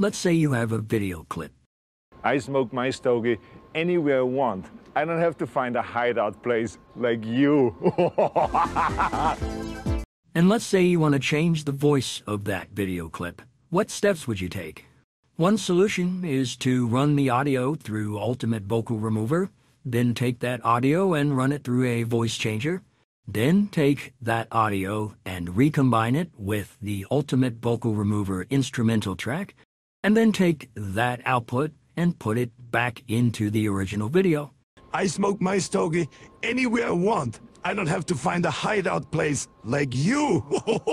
let's say you have a video clip. I smoke my stogie anywhere I want. I don't have to find a hideout place like you. And let's say you want to change the voice of that video clip. What steps would you take? One solution is to run the audio through Ultimate Vocal Remover, then take that audio and run it through a voice changer, then take that audio and recombine it with the Ultimate Vocal Remover instrumental track, and then take that output and put it back into the original video. I smoke my stogie anywhere I want. I don't have to find a hideout place like you.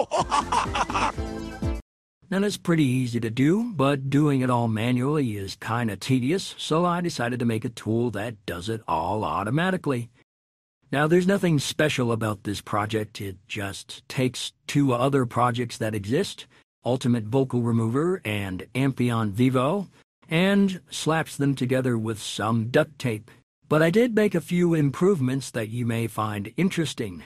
Now that's pretty easy to do, but doing it all manually is kinda tedious, so I decided to make a tool that does it all automatically. Now there's nothing special about this project, it just takes two other projects that exist, Ultimate Vocal Remover and Amphion Vevo, and slaps them together with some duct tape. But I did make a few improvements that you may find interesting.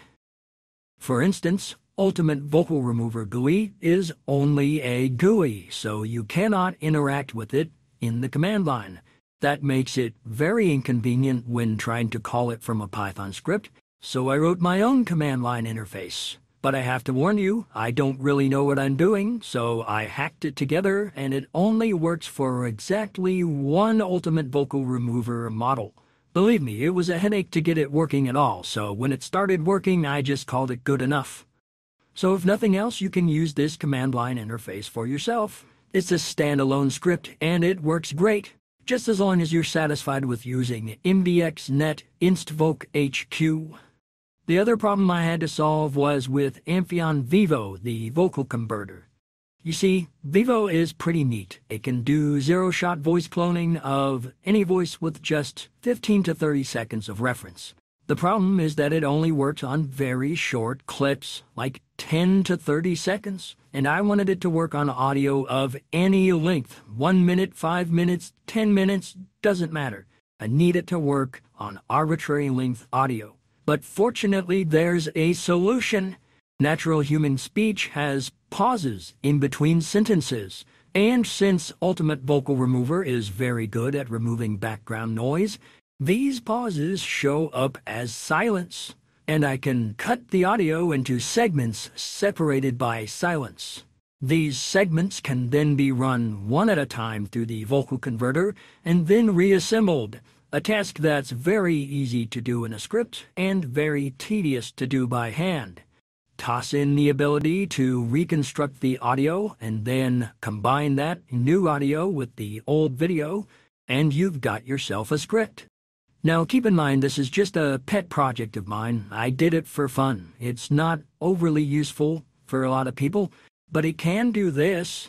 For instance, Ultimate Vocal Remover GUI is only a GUI, so you cannot interact with it in the command line. That makes it very inconvenient when trying to call it from a Python script, so I wrote my own command line interface. But I have to warn you, I don't really know what I'm doing, so I hacked it together, and it only works for exactly one Ultimate Vocal Remover model. Believe me, it was a headache to get it working at all, so when it started working, I just called it good enough. So if nothing else, you can use this command line interface for yourself. It's a standalone script, and it works great, just as long as you're satisfied with using MVXNet InstVoc HQ. The other problem I had to solve was with Amphion Vevo, the vocal converter. You see, Vevo is pretty neat. It can do zero-shot voice cloning of any voice with just 15 to 30 seconds of reference. The problem is that it only works on very short clips, like 10 to 30 seconds, and I wanted it to work on audio of any length, 1 minute, 5 minutes, 10 minutes, doesn't matter. I need it to work on arbitrary length audio. But fortunately, there's a solution. Natural human speech has pauses in between sentences, and since Ultimate Vocal Remover is very good at removing background noise, these pauses show up as silence, and I can cut the audio into segments separated by silence. These segments can then be run one at a time through the vocal converter and then reassembled, a task that's very easy to do in a script and very tedious to do by hand. Toss in the ability to reconstruct the audio and then combine that new audio with the old video, and you've got yourself a script. Now keep in mind this is just a pet project of mine. I did it for fun. It's not overly useful for a lot of people, but it can do this.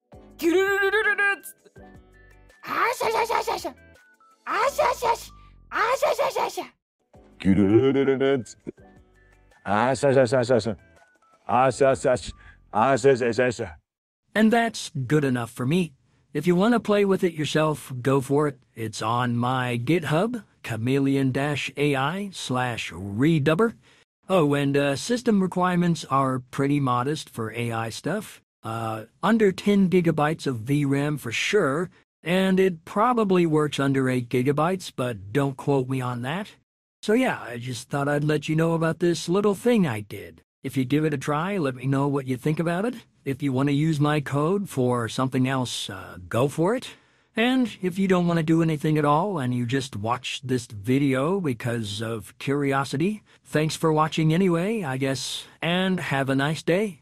And that's good enough for me. If you want to play with it yourself, go for it. It's on my GitHub, chameleon-AI/redubber. Oh, and system requirements are pretty modest for AI stuff. Under 10 gigabytes of VRAM for sure, and it probably works under 8 gigabytes, but don't quote me on that. So yeah, I just thought I'd let you know about this little thing I did. If you give it a try, let me know what you think about it. If you want to use my code for something else, go for it. And if you don't want to do anything at all and you just watch this video because of curiosity, thanks for watching anyway, I guess, and have a nice day.